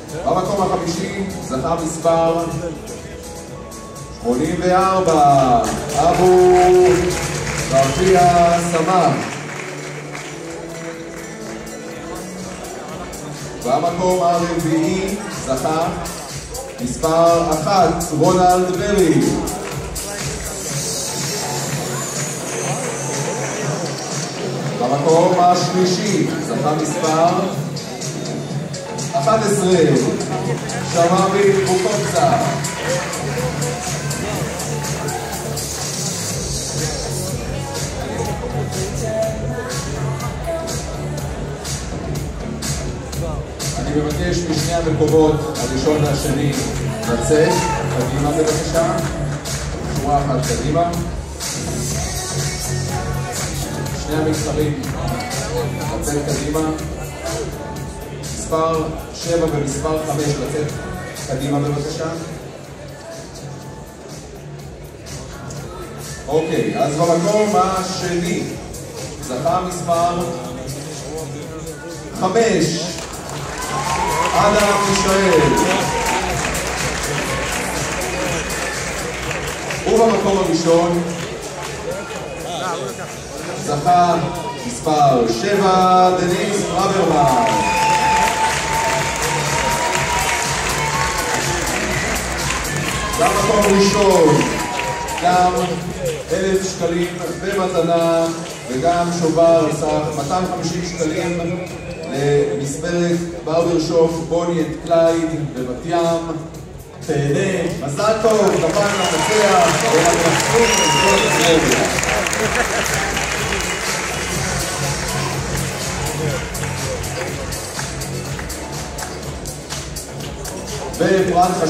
במקום החמישי זכה מספר 84, אבו רפיה סמאח. במקום הרביעי זכה מספר 1, רונלד ברי. במקום השלישי זכה מספר 11, שמאבי בוקובצה. אני מבקש משני המקומות הראשון והשני לצאת קדימה בבקשה, שורה אחת קדימה. שני המתחרים לצאת קדימה, מספר 7 ומספר 5 לצאת קדימה בבקשה. אוקיי, אז במקום השני זכה מספר 5, אדם ישראל. ובמקום הראשון זכה מספר 7, דניס ברוורמן. במקום הראשון גם 1,000 שקלים במתנה וגם שובר סך 250 שקלים למספרת ברברשופ בוני את קלייד בבת ים. תהנה, מזל טוב, כפיים למנצח ולמנצחים לזכות הסרביה. בפרט